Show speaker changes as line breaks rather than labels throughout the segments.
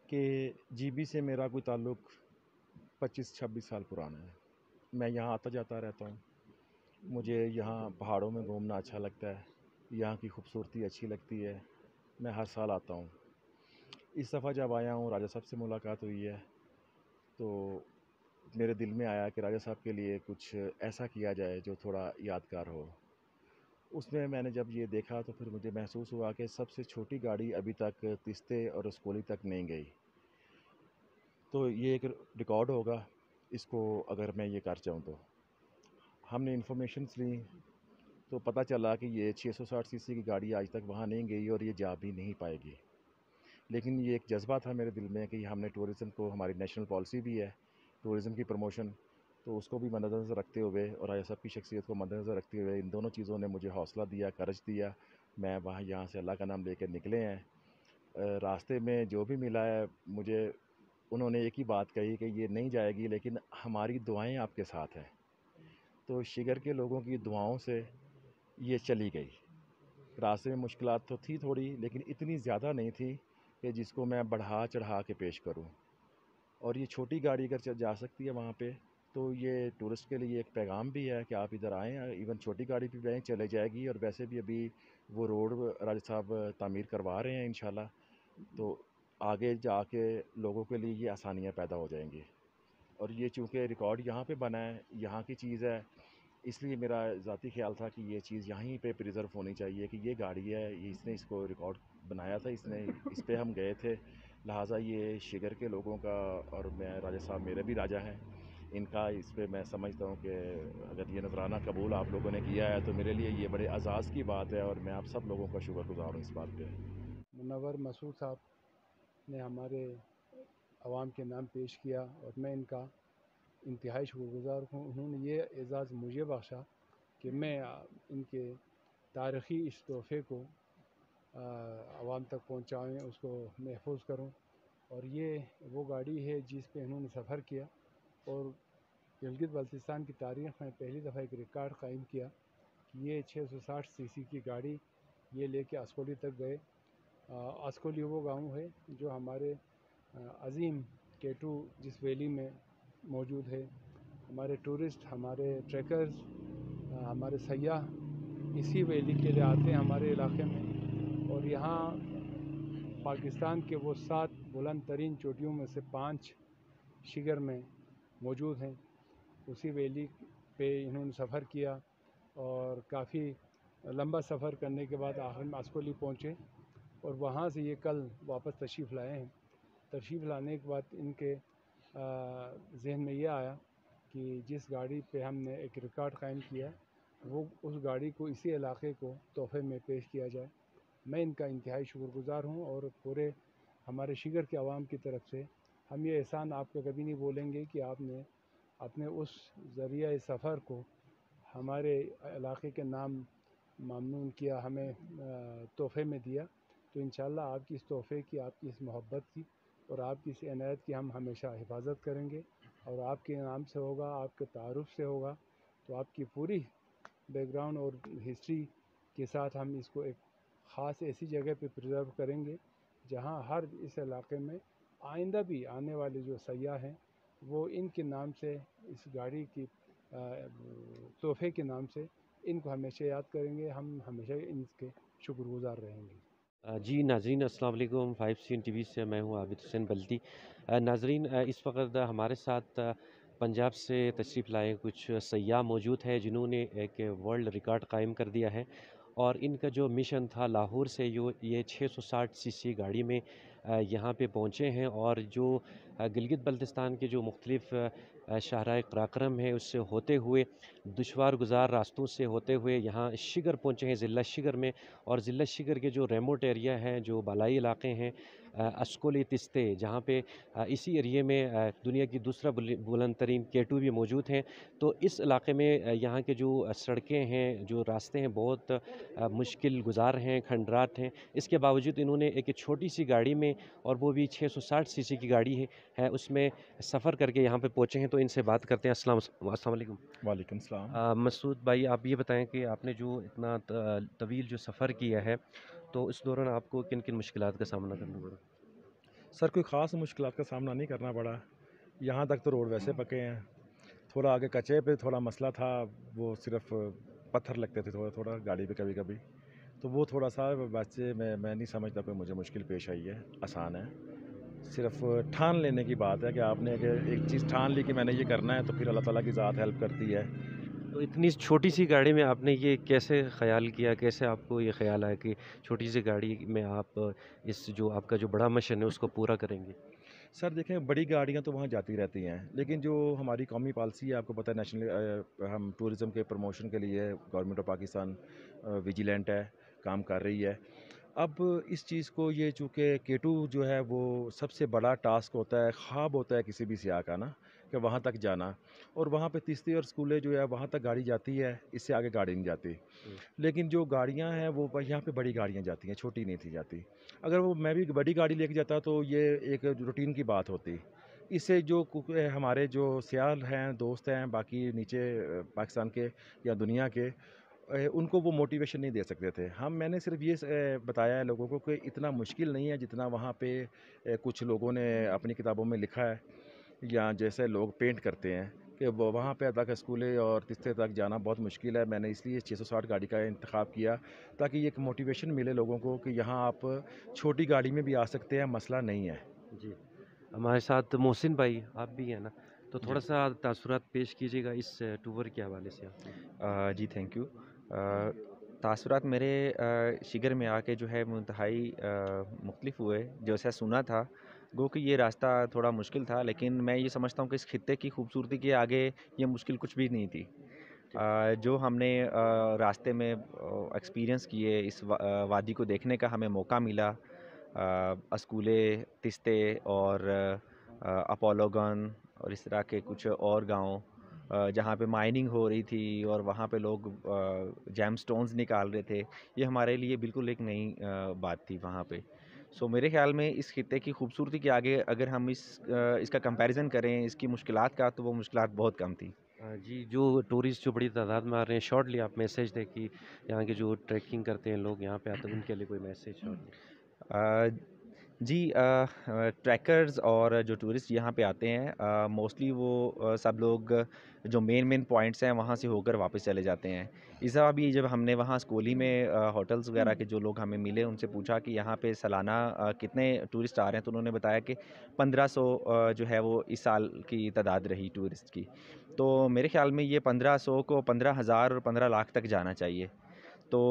کہ G B سے میرا کوئی تعلق 25-26 سال پرانا ہے. میں یہاں آتا جاتا رہتا ہوں. مجھے یہاں پہاڑوں میں گھومنا اچھا لگتا ہے. یہاں کی خوبصورتی اچھی لگتی ہے. میں ہر سال آتا ہوں. اس دفعہ جب آیا ہوں راجہ صاحب سے ملاقات ہوئی ہے تو میرے دل میں آیا کہ راجہ صاحب کے لیے کچھ ایسا کیا جائے جو تھوڑا یادگار ہو. اس میں نے جب یہ دیکھا تو پھر مجھے محسوس ہوا کہ سب سے چھوٹی گاڑی ابھی تک تستے اور اسکولی تک نہیں گئی. تو یہ ایک ریکارڈ ہوگا اس کو اگر میں یہ کر جاؤں تو. ہم نے انفارمیشنس لی تو پتہ چلا کہ یہ 660 سی سی کی گاڑی آج تک وہاں نہیں گئی اور یہ جا بھی نہیں پائے گی. لیکن یہ ایک جذبہ تھا میرے دل میں کہ ہم نے ٹورزم کو، ہماری نیشنل پالیسی بھی ہے ٹورزم کی پروموشن، تو اس کو بھی مد نظر رکھتے ہوئے اور راجہ صاحب کی شخصیت کو مد نظر رکھتے ہوئے ان دونوں چیزوں نے مجھے حوصلہ دیا، کرج دیا. میں وہاں یہاں سے اللہ کا نام لے کے نکلے ہیں. راستے میں جو بھی ملا ہے مجھے انہوں نے ایک ہی بات کہی کہ یہ نہیں جائے گی لیکن ہماری دعائیں آپ کے ساتھ ہیں. تو شگر کے لوگوں کی دعاؤں سے یہ چلی گئی. راستے میں مشکلات تو تھی تھوڑی لیکن اتنی زیادہ نہیں تھی کہ جس کو میں بڑھا چڑھا کے پیش کروں. اور یہ چھوٹی گاڑی اگر جا سکتی ہے وہاں پہ تو یہ ٹورسٹ کے لیے ایک پیغام بھی ہے کہ آپ ادھر آئیں. ایون چھوٹی گاڑی بھی وہیں چلے جائے گی اور ویسے بھی ابھی وہ روڈ راجہ صاحب تعمیر کروا رہے ہیں انشاءاللہ. تو آگے جا کے لوگوں کے لیے یہ آسانیاں پیدا ہو جائیں گی. اور یہ چونکہ ریکارڈ یہاں پہ بنا ہے، یہاں کی چیز ہے، اس لیے میرا ذاتی خیال تھا کہ یہ چیز یہیں پہ پریزرو ہونی چاہیے کہ یہ گاڑی ہے، یہ اس نے اس کو ریکارڈ بنایا تھا، اس پہ ہم گئے تھے. لہٰذا یہ شگر کے لوگوں کا، اور میں راجہ صاحب میرے بھی راجہ ہیں، ان کا اس پہ میں سمجھتا ہوں کہ اگر یہ نذرانہ قبول آپ لوگوں نے کیا ہے تو میرے لیے یہ بڑے اعزاز کی بات ہے اور میں آپ سب لوگوں کا شکر گزار ہوں اس بات پہ.
منور مسعود صاحب نے ہمارے عوام کے نام پیش کیا اور میں ان کا انتہائی شکر گزار ہوں. انہوں نے یہ اعزاز مجھے بخشا کہ میں ان کے تاریخی اس تحفے کو عوام تک پہنچائیں، اس کو محفوظ کروں. اور یہ وہ گاڑی ہے جس پہ انہوں نے سفر کیا اور گلگت بلتستان کی تاریخ میں پہلی دفعہ ایک ریکارڈ قائم کیا کہ یہ 660 سی سی کی گاڑی یہ لے کے اسکولی تک گئے. اسکولی وہ گاؤں ہے جو ہمارے عظیم کیٹو جس ویلی میں موجود ہے. ہمارے ٹورسٹ، ہمارے ٹریکرز، ہمارے سیاح اسی ویلی کے لیے آتے ہیں ہمارے علاقے میں. اور یہاں پاکستان کے وہ 7 بلند ترین چوٹیوں میں سے 5 شگر میں موجود ہیں. اسی ویلی پہ انہوں نے سفر کیا اور کافی لمبا سفر کرنے کے بعد آخر میں اسکولی پہنچے اور وہاں سے یہ کل واپس تشریف لائے ہیں. تشریف لانے کے بعد ان کے ذہن میں یہ آیا کہ جس گاڑی پہ ہم نے ایک ریکارڈ قائم کیا وہ اس گاڑی کو اسی علاقے کو تحفے میں پیش کیا جائے. میں ان کا انتہائی شکر گزار ہوں اور پورے ہمارے شگر کے عوام کی طرف سے ہم یہ احسان آپ کا کبھی نہیں بولیں گے کہ آپ نے اپنے اس ذریعہ سفر کو ہمارے علاقے کے نام ممنون کیا، ہمیں تحفے میں دیا. تو انشاءاللہ آپ کی اس تحفے کی، آپ کی اس محبت کی اور آپ کی اس عنایت کی ہم ہمیشہ حفاظت کریں گے. اور آپ کے نام سے ہوگا، آپ کے تعارف سے ہوگا، تو آپ کی پوری بیک گراؤنڈ اور ہسٹری کے ساتھ ہم اس کو ایک خاص ایسی جگہ پہ پریزرو کریں گے جہاں ہر اس علاقے میں آئندہ بھی آنے والے جو سیاح ہیں وہ ان کے نام سے، اس گاڑی کی تحفے کے نام سے ان کو ہمیشہ یاد کریں گے. ہم ہمیشہ ان کے شکر گزار رہیں گے.
جی ناظرین السلام علیکم. 5 ٹی وی سے میں ہوں عابد حسین بلدی. ناظرین اس وقت ہمارے ساتھ پنجاب سے تشریف لائے کچھ سیاح موجود ہیں جنہوں نے ایک ورلڈ ریکارڈ قائم کر دیا ہے اور ان کا جو مشن تھا لاہور سے یہ 660 سی سی گاڑی میں یہاں پہ پہنچے ہیں اور جو گلگت بلتستان کے جو مختلف شاہراہ قراقرم ہے اس سے ہوتے ہوئے دشوار گزار راستوں سے ہوتے ہوئے یہاں شگر پہنچے ہیں، ضلع شگر میں. اور ضلع شگر کے جو ریموٹ ایریا ہیں، جو بالائی علاقے ہیں، اسکولی تستے، جہاں پہ اسی ایریے میں دنیا کی دوسرا بلند ترین کیٹو بھی موجود ہیں. تو اس علاقے میں یہاں کے جو سڑکیں ہیں، جو راستے ہیں، بہت مشکل گزار ہیں، کھنڈرات ہیں. اس کے باوجود انہوں نے ایک چھوٹی سی گاڑی میں، اور وہ بھی 660 سی سی کی گاڑی ہے اس میں سفر کر کے یہاں پہ پہنچے ہیں. تو ان سے بات کرتے ہیں. السلام علیکم.
وعلیکم السلام.
مسعود بھائی، آپ یہ بتائیں کہ آپ نے جو اتنا طویل جو سفر کیا ہے تو اس دوران آپ کو کن کن مشکلات کا سامنا کرنا پڑا؟
سر کوئی خاص مشکلات کا سامنا نہیں کرنا پڑا. یہاں تک تو روڈ ویسے پکے ہیں. تھوڑا آگے کچے پہ تھوڑا مسئلہ تھا, وہ صرف پتھر لگتے تھے تھوڑا تھوڑا گاڑی پہ کبھی کبھی, تو وہ تھوڑا سا ویسے میں نہیں سمجھتا کوئی مجھے مشکل پیش آئی ہے. آسان ہے, صرف ٹھان لینے کی بات ہے کہ آپ نے اگر ایک چیز ٹھان لی کہ میں نے یہ کرنا ہے, تو پھر اللہ تعالیٰ کی ذات ہیلپ کرتی ہے.
تو اتنی چھوٹی سی گاڑی میں آپ نے یہ کیسے خیال کیا, کیسے آپ کو یہ خیال آیا کہ چھوٹی سی گاڑی میں آپ اس جو آپ کا جو بڑا مشن ہے اس کو پورا کریں گے؟
سر دیکھیں, بڑی گاڑیاں تو وہاں جاتی رہتی ہیں, لیکن جو ہماری قومی پالیسی ہے, آپ کو پتہ ہے نیشنل ہم ٹورزم کے پروموشن کے لیے گورنمنٹ آف پاکستان ویجیلنٹ ہے, کام کر رہی ہے. اب اس چیز کو یہ چونکہ K2 جو ہے وہ سب سے بڑا ٹاسک ہوتا ہے, خواب ہوتا ہے کسی بھی سیاح کا نا, کہ وہاں تک جانا, اور وہاں پہ تیستی اور اسکولیں جو ہے وہاں تک گاڑی جاتی ہے, اس سے آگے گاڑی نہیں جاتی. لیکن جو گاڑیاں ہیں وہ یہاں پہ بڑی گاڑیاں جاتی ہیں, چھوٹی نہیں تھی جاتی. اگر وہ میں بھی بڑی گاڑی لے کے جاتا تو یہ ایک روٹین کی بات ہوتی. اس سے جو ہمارے جو سیاح ہیں, دوست ہیں باقی نیچے پاکستان کے یا دنیا کے, ان کو وہ موٹیویشن نہیں دے سکتے تھے. میں نے صرف یہ بتایا ہے لوگوں کو کہ اتنا مشکل نہیں ہے جتنا وہاں پہ کچھ لوگوں نے اپنی کتابوں میں لکھا ہے, یا جیسے لوگ پینٹ کرتے ہیں کہ وہاں پہ تک اسکولے اور تستے تک جانا بہت مشکل ہے. میں نے اس لیے 660 گاڑی کا انتخاب کیا تاکہ یہ ایک موٹیویشن ملے لوگوں کو کہ یہاں آپ چھوٹی گاڑی میں بھی آ سکتے ہیں, مسئلہ نہیں ہے.
جی, ہمارے ساتھ محسن بھائی آپ بھی ہیں نا, تو تھوڑا سا تاثرات پیش کیجیے گا اس ٹور کے حوالے سے آپ.
جی تھینک یو. تاثرات میرے شگر میں آ کے جو ہے وہ انتہائی مختلف ہوئے. جیسا سنا تھا گو کہ یہ راستہ تھوڑا مشکل تھا, لیکن میں یہ سمجھتا ہوں کہ اس خطے کی خوبصورتی کے آگے یہ مشکل کچھ بھی نہیں تھی. جو ہم نے راستے میں ایکسپیرینس کیے, اس وادی کو دیکھنے کا ہمیں موقع ملا, اسکولے, تستے اور اپولوگن اور اس طرح کے کچھ اور گاؤں جہاں پہ مائننگ ہو رہی تھی اور وہاں پہ لوگ جیم سٹونز نکال رہے تھے, یہ ہمارے لیے بالکل ایک نئی بات تھی وہاں پہ. سو میرے خیال میں اس خطے کی خوبصورتی کے آگے اگر ہم اس کا کمپیریزن کریں اس کی مشکلات کا, تو وہ مشکلات بہت کم تھیں.
جی, جو ٹورسٹ جو بڑی تعداد میں آ رہے ہیں, شارٹلی آپ میسیج دیں کہ یہاں کے جو ٹریکنگ کرتے ہیں لوگ یہاں پہ آتے ہیں, ان کے لیے کوئی میسیج شارٹلی.
جی, ٹریکرز اور جو ٹورسٹ یہاں پہ آتے ہیں موسٹلی وہ سب لوگ جو مین پوائنٹس ہیں وہاں سے ہو کر واپس چلے جاتے ہیں. اس دفعہ بھی جب ہم نے وہاں اسکولی میں ہوٹلز وغیرہ کے جو لوگ ہمیں ملے ان سے پوچھا کہ یہاں پہ سالانہ کتنے ٹورسٹ آ رہے ہیں, تو انہوں نے بتایا کہ 1500 جو ہے وہ اس سال کی تعداد رہی ٹورسٹ کی. تو میرے خیال میں یہ 1500 کو 15,000 اور 15 لاکھ تک جانا چاہیے. تو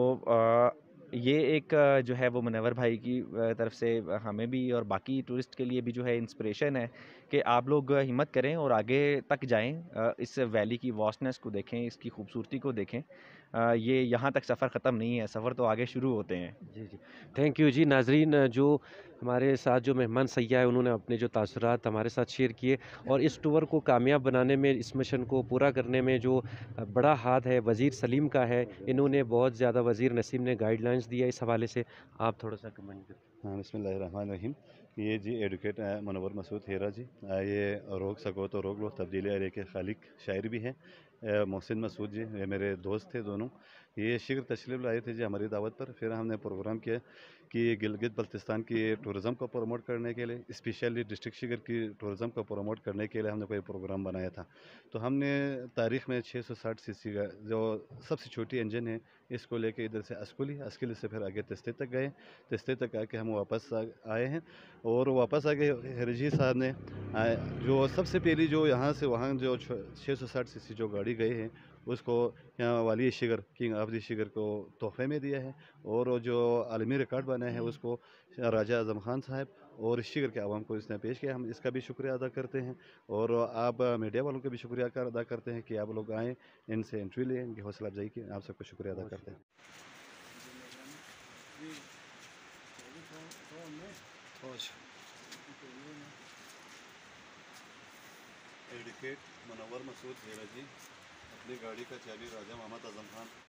یہ ایک جو ہے وہ منور بھائی کی طرف سے ہمیں بھی اور باقی ٹورسٹ کے لیے بھی جو ہے انسپریشن ہے کہ آپ لوگ ہمت کریں اور آگے تک جائیں, اس ویلی کی واسٹنس کو دیکھیں, اس کی خوبصورتی کو دیکھیں. یہ یہاں تک سفر ختم نہیں ہے, سفر تو آگے شروع ہوتے ہیں.
جی تھینک یو. جی ناظرین, جو ہمارے ساتھ جو مہمان سیاح ہیں انہوں نے اپنے جو تاثرات ہمارے ساتھ شیئر کیے, اور اس ٹور کو کامیاب بنانے میں, اس مشن کو پورا کرنے میں جو بڑا ہاتھ ہے وزیر سلیم کا ہے. انہوں نے بہت زیادہ, وزیر نسیم نے گائیڈ لائنس دیا اس حوالے سے, آپ تھوڑا سا کمنٹ کریں.
بسم اللہ الرحمن الرحیم. یہ جی ایڈوکیٹ منور مسعود ہیرا جی, یہ روک سکو تو روک لو تبدیلی علیہ کے خالق شاعر بھی ہیں. محسن مسعود جی یہ میرے دوست تھے دونوں, یہ شگر تشریف لائے تھے جی ہماری دعوت پر. پھر ہم نے پروگرام کیا کہ گلگت بلتستان کی ٹورزم کو پروموٹ کرنے کے لیے, اسپیشلی ڈسٹرکٹ شگر کی ٹورزم کو پروموٹ کرنے کے لیے ہم نے کوئی پروگرام بنایا تھا. تو ہم نے تاریخ میں 660 سی سی کا جو سب سے چھوٹی انجن ہے اس کو لے کے ادھر سے اسکولی سے پھر آگے تستے تک گئے. تستے تک آ کے ہم واپس آئے ہیں, اور واپس آ کے ہرجی صاحب نے جو سب سے پہلی جو یہاں سے وہاں جو 660 سی سی جو گاڑی گئے ہیں اس کو یہاں والی Shigar, king of the Shigar کو تحفے میں دیا ہے, اور جو عالمی ریکارڈ بنا ہے اس کو راجہ اعظم خان صاحب اور شگر کے عوام کو اس نے پیش کیا. ہم اس کا بھی شکریہ ادا کرتے ہیں, اور آپ میڈیا والوں کا بھی شکریہ ادا کرتے ہیں کہ آپ لوگ آئیں, ان سے انٹرویو لیں, ان کی حوصلہ افزائی کی. آپ سب کو شکریہ ادا کرتے ہیں. ایڈوکیٹ منور مسعود ہیرا جی, اپنی گاڑی کا چابی راجہ محمد اعظم خان